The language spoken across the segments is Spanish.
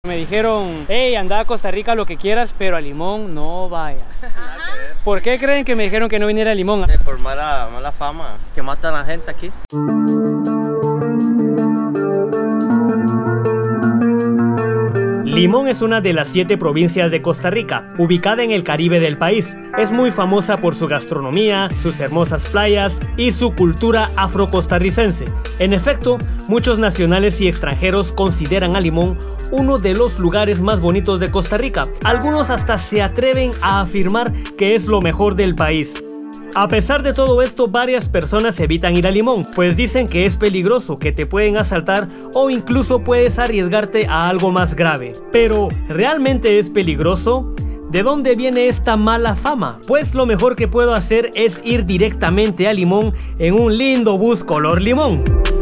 Me dijeron, hey, anda a Costa Rica lo que quieras, pero a Limón no vayas. ¿Por qué creen que me dijeron que no viniera a Limón? Por mala fama, que matan a la gente aquí. Limón es una de las 7 provincias de Costa Rica, ubicada en el Caribe del país. Es muy famosa por su gastronomía, sus hermosas playas y su cultura afrocostarricense. En efecto, muchos nacionales y extranjeros consideran a Limón uno de los lugares más bonitos de Costa Rica. Algunos hasta se atreven a afirmar que es lo mejor del país. A pesar de todo esto, varias personas evitan ir a Limón, pues dicen que es peligroso, que te pueden asaltar o incluso puedes arriesgarte a algo más grave. Pero, ¿realmente es peligroso? ¿De dónde viene esta mala fama? Pues lo mejor que puedo hacer es ir directamente a Limón en un lindo bus color limón.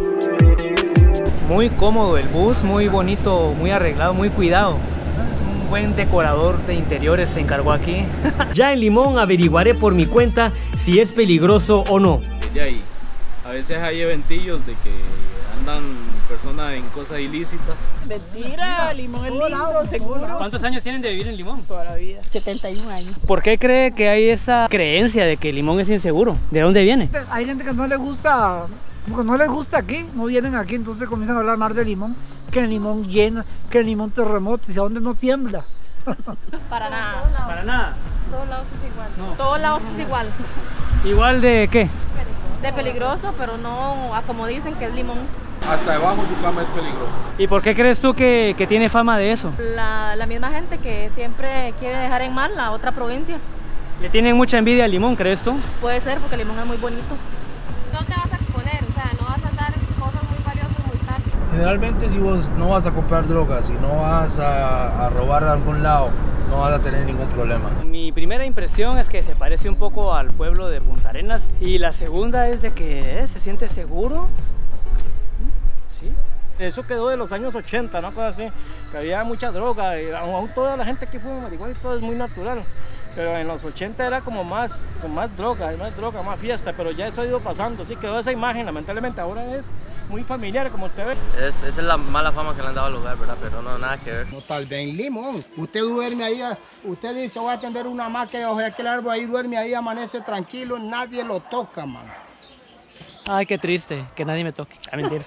Muy cómodo el bus, muy bonito, muy arreglado, muy cuidado. Buen decorador de interiores se encargó aquí. Ya en Limón averiguaré por mi cuenta si es peligroso o no. De ahí, a veces hay eventillos de que andan personas en cosas ilícitas. Mentira, Limón es lindo, seguro. ¿Cuántos años tienen de vivir en Limón? Toda la vida. 71 años. ¿Por qué cree que hay esa creencia de que Limón es inseguro? ¿De dónde viene? Hay gente que no le gusta, porque no les gusta aquí, no vienen aquí, entonces comienzan a hablar más de Limón, que el Limón llena, que el Limón terremoto, y a dónde no tiembla. Para nada. Para nada. Todos lados es igual. No. Todos lados es igual. ¿Igual de qué? De peligroso, pero no como dicen que es Limón. Hasta debajo su cama es peligroso. ¿Y por qué crees tú que tiene fama de eso? La misma gente que siempre quiere dejar en mal la otra provincia. ¿Le tienen mucha envidia a Limón, crees tú? Puede ser, porque Limón es muy bonito. No te vas a exponer, o sea, no vas a dar cosas muy valiosas muy tarde. Generalmente si vos no vas a comprar drogas, si no vas a robar a algún lado, no vas a tener ningún problema. Mi primera impresión es que se parece un poco al pueblo de Punta Arenas, y la segunda es de que se siente seguro. ¿Sí? Eso quedó de los años 80, ¿no? Cosas así, que había mucha droga, y aún toda la gente que fuma marihuana y todo es muy natural. Pero en los 80 era como más droga, más fiesta, pero ya eso ha ido pasando, sí quedó esa imagen, lamentablemente ahora es muy familiar, como usted ve. Esa es la mala fama que le han dado al lugar, ¿verdad? Pero no, nada que ver. No, tal vez en Limón. Usted duerme ahí, usted dice, voy a atender una máquina, o sea, aquel árbol ahí duerme ahí, amanece tranquilo, nadie lo toca, man. Ay, qué triste, que nadie me toque. A mentir.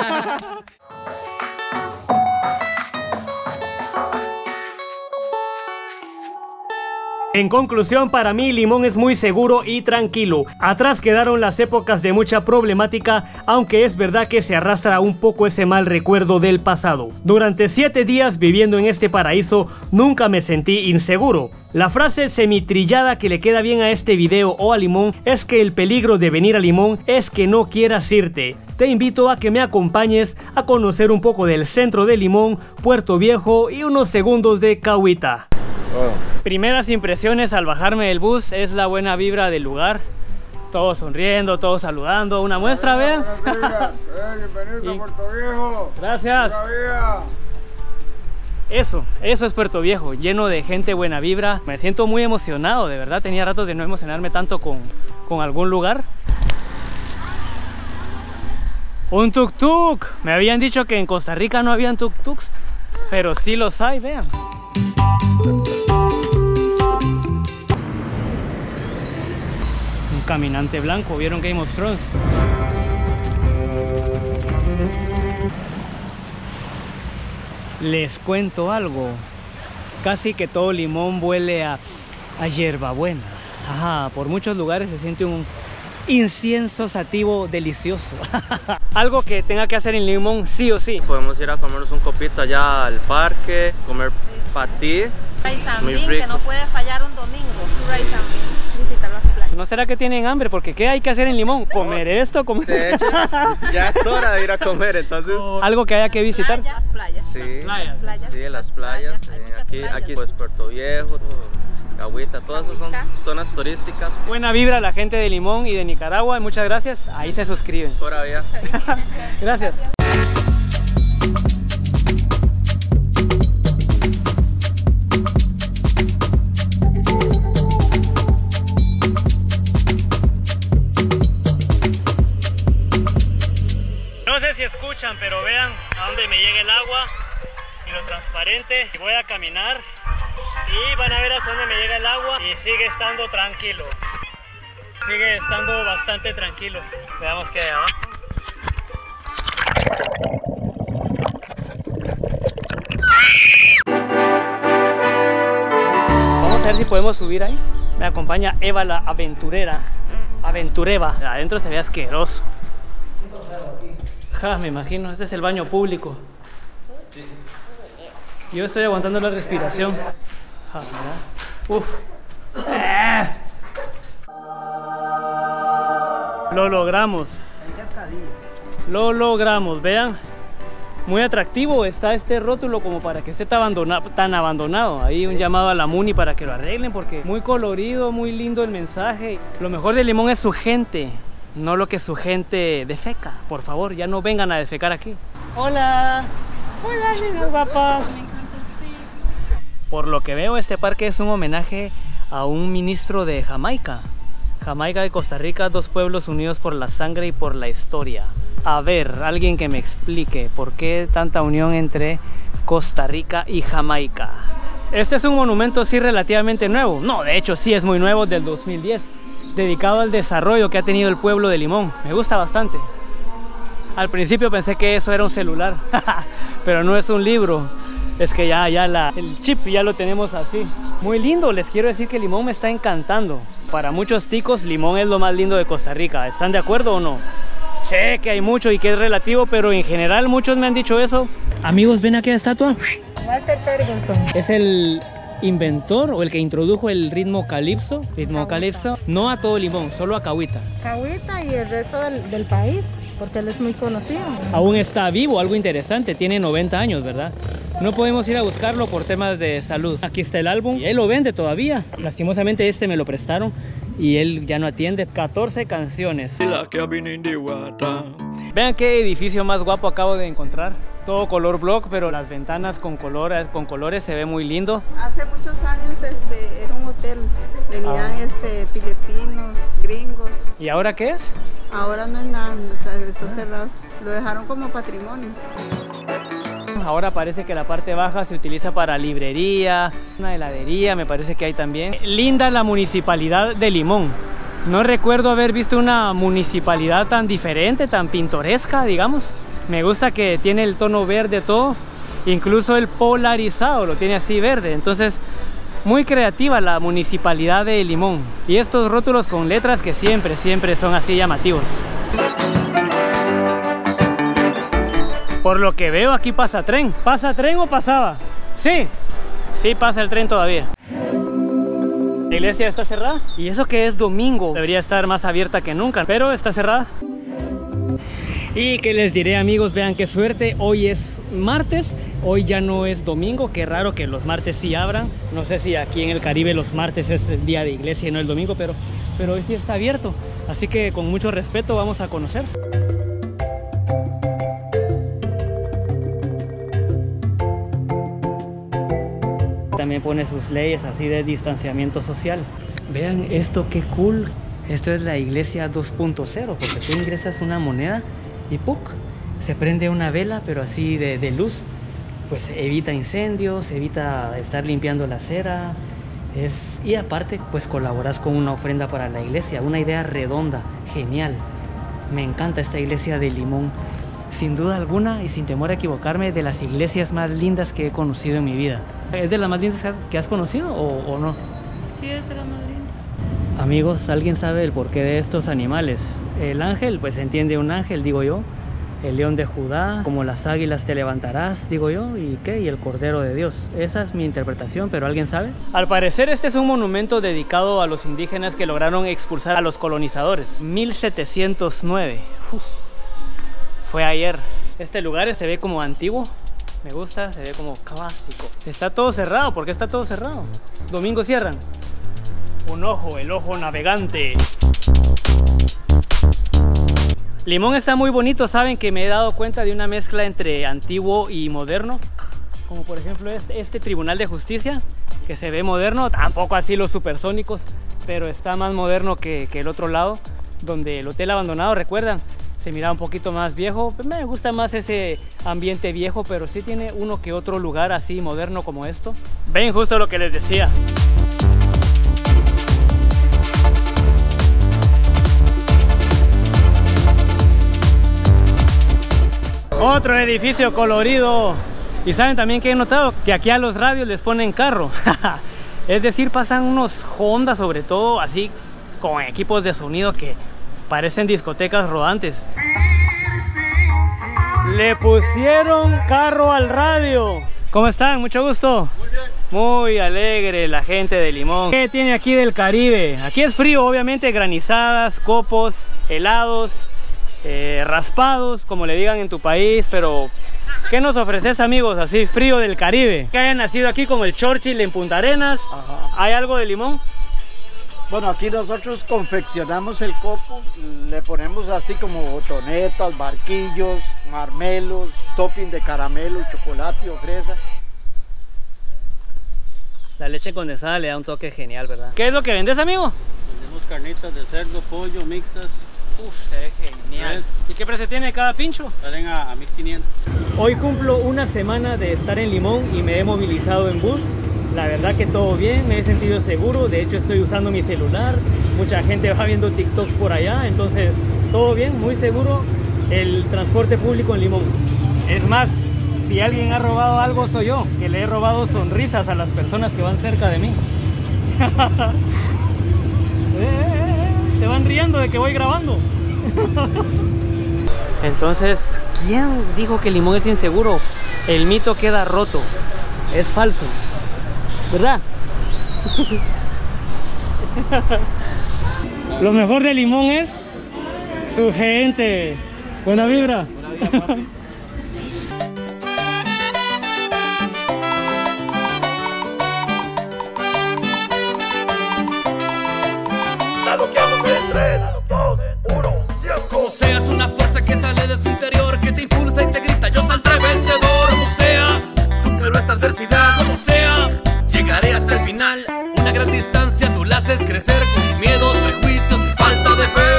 En conclusión, para mí Limón es muy seguro y tranquilo. Atrás quedaron las épocas de mucha problemática, aunque es verdad que se arrastra un poco ese mal recuerdo del pasado. Durante 7 días viviendo en este paraíso, nunca me sentí inseguro. La frase semitrillada que le queda bien a este video o a Limón es que el peligro de venir a Limón es que no quieras irte. Te invito a que me acompañes a conocer un poco del centro de Limón, Puerto Viejo y unos segundos de Cahuita. Primeras impresiones al bajarme del bus es la buena vibra del lugar. Todos sonriendo, todos saludando. Una muestra, vean. Bienvenidos a Puerto Viejo. Gracias. Eso es Puerto Viejo, lleno de gente buena vibra. Me siento muy emocionado, de verdad. Tenía ratos de no emocionarme tanto con algún lugar. Un tuk-tuk. Me habían dicho que en Costa Rica no habían tuk-tuks, pero sí los hay, vean. Un caminante blanco, ¿vieron Game of Thrones? Les cuento algo. Casi que todo Limón huele a hierbabuena. Ajá, por muchos lugares se siente un incienso sativo delicioso. Algo que tenga que hacer en Limón sí o sí. Podemos ir a comernos un copito allá al parque, comer patí. Muy rico. Que no puede fallar un domingo. Visitar las playas. ¿No será que tienen hambre? Porque ¿qué hay que hacer en Limón? ¿Comer esto? ¿Comer? De hecho, ya es hora de ir a comer, entonces... Algo que haya que visitar. Las playas. Sí, Las playas. Sí, las playas. Aquí pues Puerto Viejo, Cahuita, todas esas son zonas turísticas. Buena vibra a la gente de Limón y de Nicaragua. Muchas gracias. Ahí se suscriben. Pura vida. Gracias. No sé si escuchan, pero vean a dónde me llega el agua y lo transformo. transparente. Voy a caminar y van a ver hasta dónde me llega el agua y sigue estando tranquilo. Sigue estando bastante tranquilo. Veamos qué hay abajo. Vamos a ver si podemos subir ahí. Me acompaña Eva la aventurera. Aventureva. Adentro se ve asqueroso. Ja, me imagino. Este es el baño público. Yo estoy aguantando la respiración. Ja, uf. Lo logramos. Lo logramos, vean. Muy atractivo está este rótulo como para que esté tan abandonado. Ahí un llamado a la Muni para que lo arreglen porque muy colorido, muy lindo el mensaje. Lo mejor de Limón es su gente, no lo que su gente defeca. Por favor, ya no vengan a defecar aquí. Hola. Hola, niñas guapas. Por lo que veo, este parque es un homenaje a un ministro de Jamaica. Jamaica y Costa Rica, dos pueblos unidos por la sangre y por la historia. A ver, alguien que me explique por qué tanta unión entre Costa Rica y Jamaica. Este es un monumento sí relativamente nuevo. No, de hecho sí es muy nuevo, del 2010. Dedicado al desarrollo que ha tenido el pueblo de Limón. Me gusta bastante. Al principio pensé que eso era un celular, pero no es un libro. Es que el chip ya lo tenemos así. Muy lindo, les quiero decir que Limón me está encantando. Para muchos ticos, Limón es lo más lindo de Costa Rica. ¿Están de acuerdo o no? Sé que hay mucho y que es relativo, pero en general muchos me han dicho eso. Amigos, ¿ven aquella estatua? Walter Ferguson. Es el inventor o el que introdujo el ritmo calipso. No a todo Limón, solo a Cahuita. Cahuita y el resto del país, porque él es muy conocido. Aún está vivo, algo interesante, tiene 90 años, ¿verdad? No podemos ir a buscarlo por temas de salud. Aquí está el álbum y él lo vende todavía. Lastimosamente este me lo prestaron y él ya no atiende. 14 canciones. Vean qué edificio más guapo acabo de encontrar. Todo color block, pero las ventanas con colores se ve muy lindo. Hace muchos años era un hotel. Venían filipinos, gringos. ¿Y ahora qué es? Ahora no es nada, está cerrado. Lo dejaron como patrimonio. Ahora parece que la parte baja se utiliza para librería, una heladería, me parece que hay también. Linda la municipalidad de Limón. No recuerdo haber visto una municipalidad tan diferente, tan pintoresca, digamos. Me gusta que tiene el tono verde todo, incluso el polarizado lo tiene así verde. Entonces, muy creativa la municipalidad de Limón. Y estos rótulos con letras que siempre son así llamativos. Por lo que veo aquí pasa tren. ¿Pasa tren o pasaba? Sí, sí pasa el tren todavía. La iglesia está cerrada y eso que es domingo debería estar más abierta que nunca, pero está cerrada. Y que les diré, amigos, vean qué suerte, hoy es martes, hoy ya no es domingo. Qué raro que los martes sí abran. No sé si aquí en el Caribe los martes es el día de iglesia y no el domingo, pero hoy sí está abierto, así que con mucho respeto vamos a conocer. También pone sus leyes así de distanciamiento social. Vean esto, qué cool. Esto es la iglesia 2.0, porque tú ingresas una moneda y ¡puc! Se prende una vela, pero así de luz. Pues evita incendios, evita estar limpiando la acera. Y aparte, pues colaboras con una ofrenda para la iglesia. Una idea redonda, genial. Me encanta esta iglesia de Limón. Sin duda alguna y sin temor a equivocarme, de las iglesias más lindas que he conocido en mi vida. ¿Es de las más lindas que has conocido o no? Sí, es de las más lindas. Amigos, ¿alguien sabe el porqué de estos animales? El ángel, pues se entiende un ángel, digo yo. El león de Judá, como las águilas te levantarás, digo yo. ¿Y qué? Y el cordero de Dios. Esa es mi interpretación, pero ¿alguien sabe? Al parecer este es un monumento dedicado a los indígenas que lograron expulsar a los colonizadores. 1709. Uf. Fue ayer. Este lugar se ve como antiguo. Me gusta, se ve como clásico. Está todo cerrado. ¿Por qué está todo cerrado? Domingo cierran. Un ojo, el ojo navegante. Limón está muy bonito. Saben que me he dado cuenta de una mezcla entre antiguo y moderno. Como por ejemplo este Tribunal de Justicia, que se ve moderno. Tampoco así los supersónicos, pero está más moderno que el otro lado, donde el hotel abandonado, recuerdan, se mira un poquito más viejo. Me gusta más ese ambiente viejo, pero sí tiene uno que otro lugar así moderno como esto. Ven, justo lo que les decía. Otro edificio colorido. Y saben también que he notado que aquí a los radios les ponen carro. Es decir, pasan unos Honda sobre todo, así con equipos de sonido que parecen discotecas rodantes. Le pusieron carro al radio. ¿Cómo están? Mucho gusto. Muy bien. Muy alegre la gente de Limón. ¿Qué tiene aquí del Caribe? Aquí es frío, obviamente, granizadas, copos, helados, raspados, como le digan en tu país, pero ¿qué nos ofreces, amigos? Así, frío del Caribe. Que hayan nacido aquí como el Churchill en Punta Arenas. Ajá. ¿Hay algo de Limón? Bueno, aquí nosotros confeccionamos el copo, le ponemos así como botonetas, barquillos, marmelos, topping de caramelo, chocolate o fresa. La leche condensada le da un toque genial, ¿verdad? ¿Qué es lo que vendes, amigo? Vendemos carnitas de cerdo, pollo, mixtas. Uf, se ve genial. ¿Y qué precio tiene cada pincho? Salen a 1500. Hoy cumplo una semana de estar en Limón y me he movilizado en bus. La verdad que todo bien, me he sentido seguro. De hecho estoy usando mi celular. Mucha gente va viendo TikToks por allá. Entonces todo bien, muy seguro el transporte público en Limón. Es más, si alguien ha robado algo soy yo, que le he robado sonrisas a las personas que van cerca de mí. Se van riendo de que voy grabando. Entonces, ¿quién dijo que Limón es inseguro? El mito queda roto. Es falso, ¿verdad? Lo mejor de Limón es su gente. Buena vibra. Buena vida, papi. En 3, 2, 1, tiempo. Como seas una fuerza que sale de tu interior, que te impulsa y te grita, yo saldré vencedor. Como sea, supero esta adversidad. Como sea, llegaré hasta el final. Una gran distancia tú la haces crecer con miedos, prejuicios y falta de fe.